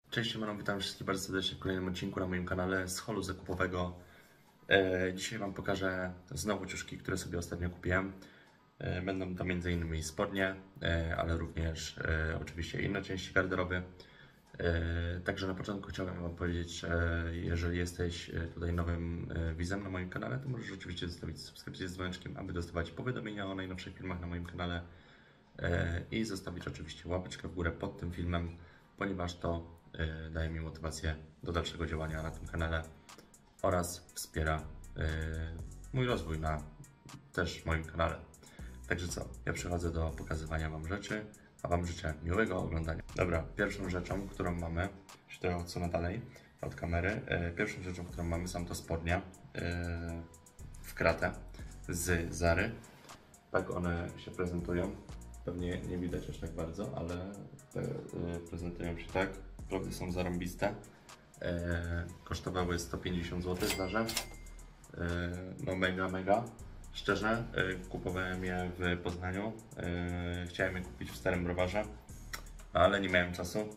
Cześć, witam wszystkich bardzo serdecznie w kolejnym odcinku na moim kanale z holu zakupowego. Dzisiaj Wam pokażę znowu ciuszki, które sobie ostatnio kupiłem. Będą to m.in. spodnie, ale również oczywiście inne części garderoby. Także na początku chciałbym Wam powiedzieć, że jeżeli jesteś tutaj nowym widzem na moim kanale, to możesz oczywiście zostawić subskrypcję z dzwoneczkiem, aby dostawać powiadomienia o najnowszych filmach na moim kanale i zostawić oczywiście łapeczkę w górę pod tym filmem, ponieważ to daje mi motywację do dalszego działania na tym kanale oraz wspiera mój rozwój na też moim kanale. Także co, ja przechodzę do pokazywania Wam rzeczy, a Wam życzę miłego oglądania. Dobra, pierwszą rzeczą, którą mamy, się trochę odsunę dalej od kamery, pierwszą rzeczą, którą mamy, są to spodnie w kratę z Zary. Tak one się prezentują. Pewnie nie widać aż tak bardzo, ale prezentują się tak. Naprawdę są zarąbiste. Kosztowały 150 zł zdarze. No mega. Szczerze, kupowałem je w Poznaniu. Chciałem je kupić w Starym Browarze, ale nie miałem czasu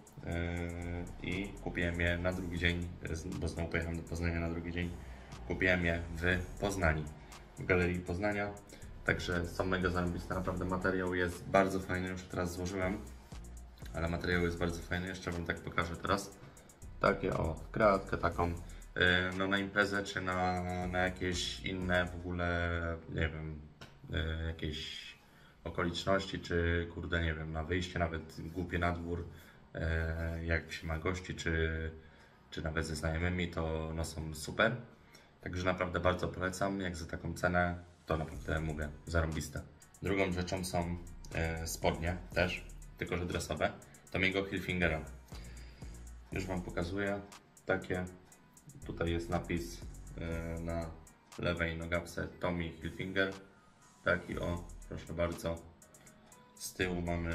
i kupiłem je na drugi dzień, bo znowu pojechałem do Poznania na drugi dzień. Kupiłem je w Poznaniu, w Galerii Poznania. Także są mega zarąbiste, naprawdę materiał jest bardzo fajny, już teraz złożyłem, ale materiał jest bardzo fajny, jeszcze Wam tak pokażę teraz. Takie o, kratkę taką, no na imprezę czy na jakieś inne w ogóle, nie wiem, jakieś okoliczności, czy kurde, nie wiem, na wyjście nawet głupie na dwór, jak się ma gości, czy nawet ze znajomymi, to no są super. Także naprawdę bardzo polecam, jak za taką cenę, to naprawdę mówię, zarąbiste. Drugą rzeczą są spodnie też, tylko że dresowe, Tommy'ego Hilfigera. Już Wam pokazuję, takie, tutaj jest napis na lewej nogawce Tommy Hilfiger, taki o, proszę bardzo. Z tyłu mamy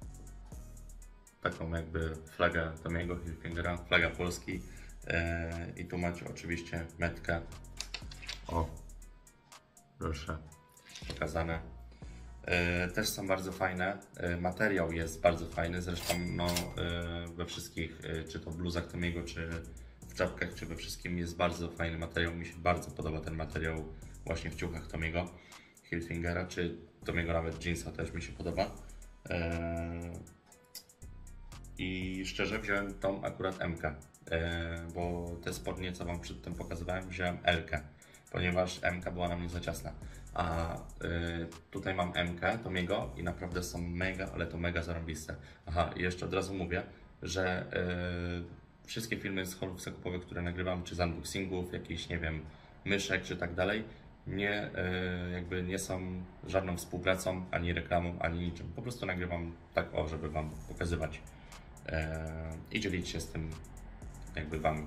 taką jakby flagę Tommy'ego Hilfigera, flaga Polski i tu macie oczywiście metkę, o, proszę, pokazane. Też są bardzo fajne, materiał jest bardzo fajny, zresztą no, we wszystkich, czy to w bluzach Tommy'ego, czy w czapkach, czy we wszystkim jest bardzo fajny materiał. Mi się bardzo podoba ten materiał właśnie w ciuchach Tommy'ego Hilfigera, czy Tommy'ego nawet jeansa też mi się podoba. I szczerze wziąłem tą akurat M-kę, bo te spodnie, co Wam przedtem pokazywałem, wziąłem L-kę, ponieważ M-ka była na mnie za ciasna. A tutaj mam M-kę Tommy'ego i naprawdę są mega, ale to mega zarąbiste. Aha, i jeszcze od razu mówię, że wszystkie filmy z haulów zakupowych, które nagrywam, czy z unboxingów, jakichś, nie wiem, myszek, czy tak dalej, nie, jakby nie są żadną współpracą, ani reklamą, ani niczym. Po prostu nagrywam tak, o, żeby Wam pokazywać i dzielić się z tym jakby Wami.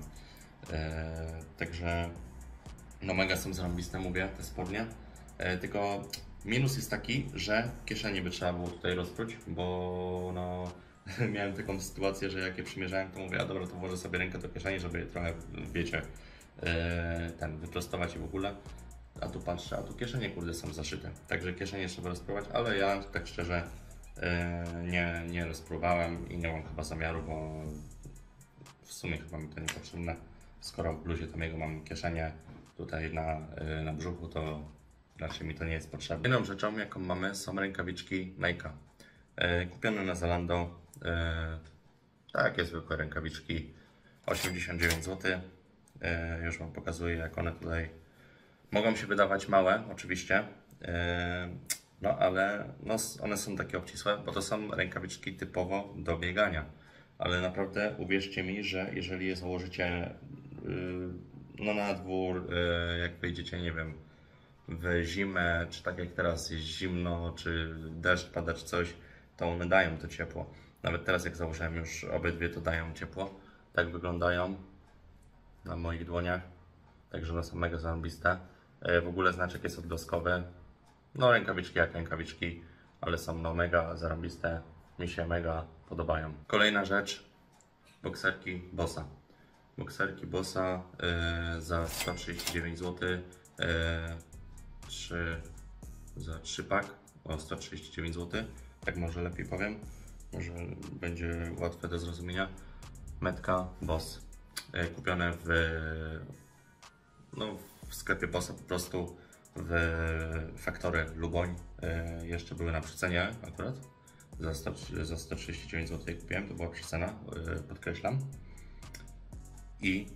Także no mega są zarąbiste, mówię, te spodnie. Tylko minus jest taki, że kieszenie by trzeba było tutaj rozpróć, bo no miałem taką sytuację, że jak je przymierzałem, to mówię, a dobra, to włożę sobie rękę do kieszeni, żeby je trochę, wiecie, wyprostować i w ogóle. A tu patrzę, a tu kieszenie, kurde, są zaszyte. Także kieszenie trzeba rozpróbować, ale ja tak szczerze nie rozpróbowałem i nie mam chyba zamiaru, bo w sumie chyba mi to niepotrzebne. Skoro w bluzie Tommy'ego mam kieszenie tutaj na brzuchu, to raczej mi to nie jest potrzebne. Inną rzeczą, jaką mamy, są rękawiczki Nike. Kupione na Zalando. Takie zwykłe rękawiczki, 89 zł. Już Wam pokazuję, jak one tutaj mogą się wydawać małe, oczywiście. No ale no, one są takie obcisłe, bo to są rękawiczki typowo do biegania. Ale naprawdę uwierzcie mi, że jeżeli je założycie no na dwór, jak wyjdziecie, nie wiem, w zimę, czy tak jak teraz jest zimno, czy deszcz pada, czy coś, to one dają to ciepło. Nawet teraz jak założyłem już obydwie, to dają ciepło. Tak wyglądają na moich dłoniach. Także one są mega zarąbiste. W ogóle znaczek jest odblaskowy. No rękawiczki jak rękawiczki, ale są no mega zarąbiste. Mi się mega podobają. Kolejna rzecz, bokserki Bossa. Bokserki Bossa za 139 zł. Za 3 pak o 139 zł. Tak może lepiej powiem. Może będzie łatwe do zrozumienia. Metka Boss. Kupione w sklepie Bossa po prostu w Factory Luboń. Jeszcze były na przecenie akurat. Za 139 zł je kupiłem, to była przecena, podkreślam. I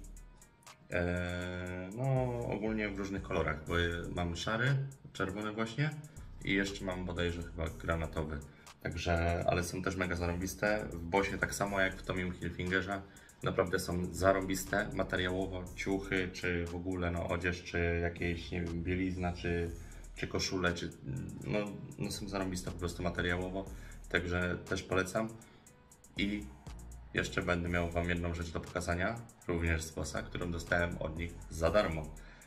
no ogólnie w różnych kolorach, bo mam szary, czerwony właśnie i jeszcze mam bodajże chyba granatowy. Także, ale są też mega zarąbiste. W Bossie tak samo jak w Tommy Hilfingerze. Naprawdę są zarąbiste materiałowo, ciuchy, czy w ogóle no, odzież, czy jakieś, nie wiem, bielizna, czy koszule, czy no są zarąbiste po prostu materiałowo. Także też polecam. I jeszcze będę miał Wam jedną rzecz do pokazania, również z Bossa, którą dostałem od nich za darmo.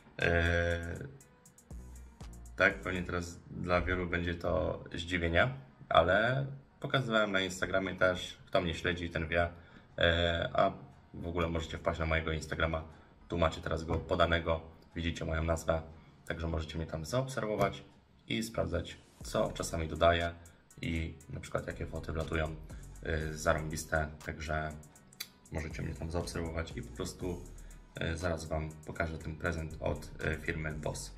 Tak, pewnie teraz dla wielu będzie to zdziwienie, ale pokazywałem na Instagramie też, kto mnie śledzi, ten wie, a w ogóle możecie wpaść na mojego Instagrama, tu macie teraz go podanego, widzicie moją nazwę, także możecie mnie tam zaobserwować i sprawdzać, co czasami dodaję i na przykład jakie foty wlatują zarąbiste, także możecie mnie tam zaobserwować i po prostu zaraz Wam pokażę ten prezent od firmy Boss.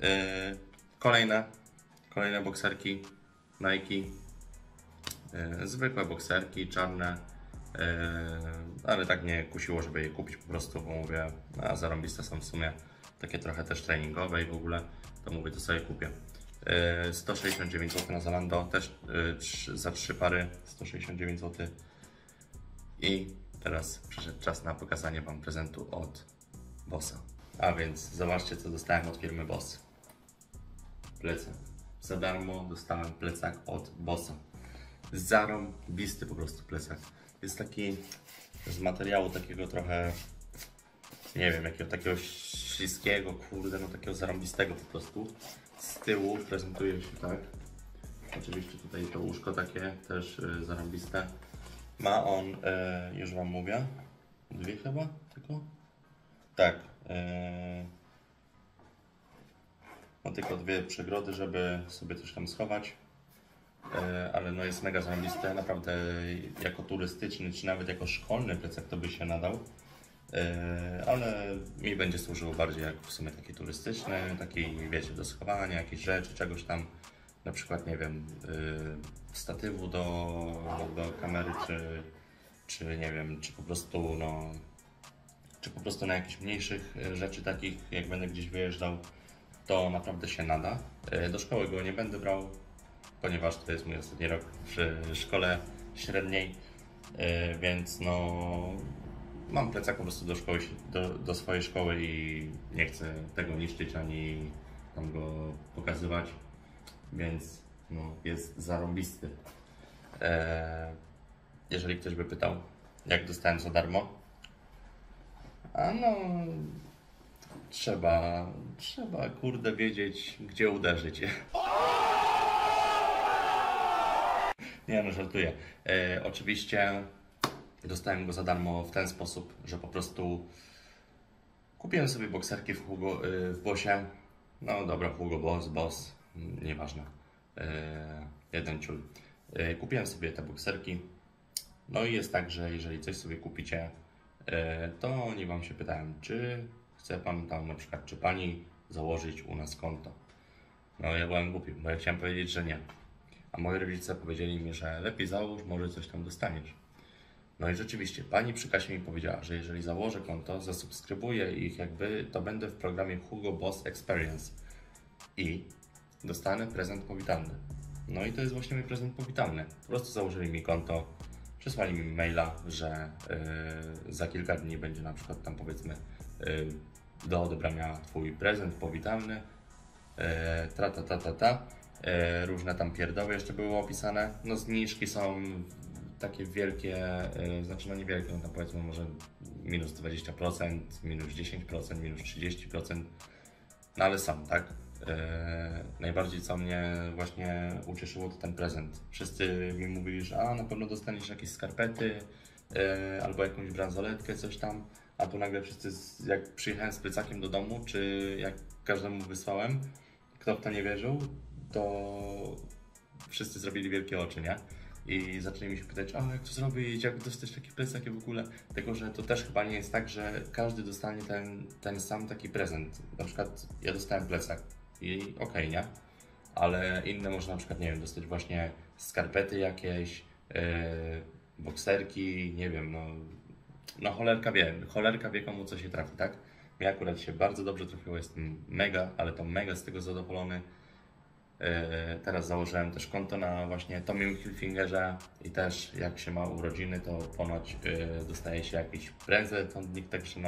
Kolejne bokserki Nike, zwykłe bokserki, czarne, ale tak mnie kusiło, żeby je kupić po prostu, bo mówię, a zarąbiste są w sumie, takie trochę też treningowe i w ogóle, to mówię, to sobie kupię. 169 zł na Zalando, też za 3 pary 169 zł. I teraz przyszedł czas na pokazanie Wam prezentu od Bossa. A więc zobaczcie, co dostałem od firmy Boss. Plecak. Za darmo dostałem plecak od Bossa. Zarąbisty po prostu plecak. Jest taki z materiału takiego trochę, nie wiem, jakiego takiego śliskiego, kurde, no takiego zarąbistego po prostu. Z tyłu prezentuje się tak. Oczywiście tutaj to łóżko takie też zarąbiste. Ma on, już Wam mówię, dwie chyba tylko? Tak. Ma tylko dwie przegrody, żeby sobie coś tam schować. Ale no jest mega zarąbiste, naprawdę jako turystyczny, czy nawet jako szkolny plecak to by się nadał. Ale mi będzie służył bardziej jak w sumie taki turystyczny, taki, wiecie, do schowania jakichś rzeczy, czegoś tam, na przykład, nie wiem, statywu do kamery, czy nie wiem, czy po prostu, no, czy po prostu na jakichś mniejszych rzeczy takich, jak będę gdzieś wyjeżdżał, to naprawdę się nada. Do szkoły go nie będę brał, ponieważ to jest mój ostatni rok przy szkole średniej, więc no mam plecak po prostu do szkoły, do swojej szkoły i nie chcę tego niszczyć ani tam go pokazywać, więc no, jest zarąbisty. Jeżeli ktoś by pytał, jak dostałem za darmo, a no trzeba kurde wiedzieć, gdzie uderzyć. Nie no, żartuję. Oczywiście dostałem go za darmo w ten sposób, że po prostu kupiłem sobie bokserki w Bossie. No dobra, Hugo Boss, nieważne. Jeden ciul. Kupiłem sobie te bokserki. No i jest tak, że jeżeli coś sobie kupicie, to oni Wam się pytają, czy chce Pan tam na przykład, czy Pani założyć u nas konto. No ja byłem głupi, bo ja chciałem powiedzieć, że nie. A moi rodzice powiedzieli mi, że lepiej załóż, może coś tam dostaniesz. No i rzeczywiście, pani przy kasie mi powiedziała, że jeżeli założę konto, zasubskrybuję ich jakby, to będę w programie Hugo Boss Experience i dostanę prezent powitalny. No i to jest właśnie mój prezent powitalny. Po prostu założyli mi konto, przysłali mi maila, że za kilka dni będzie na przykład tam powiedzmy do odebrania Twój prezent powitalny, różne tam pierdoły jeszcze były opisane. No zniżki są takie wielkie, znaczy no niewielkie, no tam powiedzmy może minus 20%, minus 10%, minus 30%, no ale są, tak? Najbardziej co mnie właśnie ucieszyło to ten prezent. Wszyscy mi mówili, że na pewno dostaniesz jakieś skarpety albo jakąś bransoletkę, coś tam, a tu nagle wszyscy, jak przyjechałem z plecakiem do domu, czy jak każdemu wysłałem, kto w to nie wierzył, to wszyscy zrobili wielkie oczy, nie? i zaczęli mi się pytać, a jak to zrobić, jak dostać taki plecak i w ogóle, tylko że to też chyba nie jest tak, że każdy dostanie ten sam taki prezent. Na przykład ja dostałem plecak i okej, nie? Ale inne można na przykład, nie wiem, dostać właśnie skarpety jakieś, bokserki, nie wiem, no cholerka wie komu co się trafi, tak? Mi akurat się bardzo dobrze trafiło, jestem mega, ale to mega z tego zadowolony. Teraz założyłem też konto na właśnie Tommy Hilfingerze i też jak się ma urodziny, to ponoć dostaje się jakiś prezent od nich, także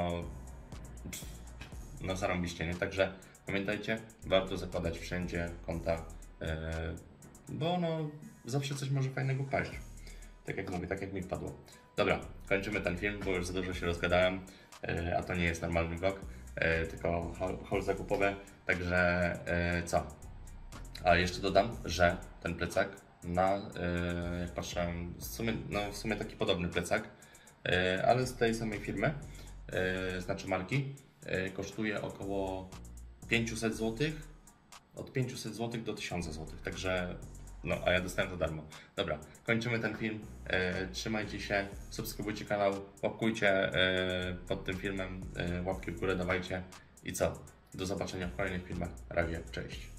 no zarąbiście, nie? Także pamiętajcie, warto zakładać wszędzie konta, bo no zawsze coś może fajnego paść. Tak jak mówię, tak jak mi wpadło. Dobra, kończymy ten film, bo już za dużo się rozgadałem, a to nie jest normalny vlog, tylko haul zakupowy, także co? A jeszcze dodam, że ten plecak jak patrzyłem, w sumie taki podobny plecak, ale z tej samej firmy, znaczy marki, kosztuje około 500 zł, od 500 zł do 1000 zł, także no, a ja dostałem to darmo. Dobra, kończymy ten film, trzymajcie się, subskrybujcie kanał, łapkujcie pod tym filmem, łapki w górę dawajcie i co? Do zobaczenia w kolejnych filmach, razie, cześć.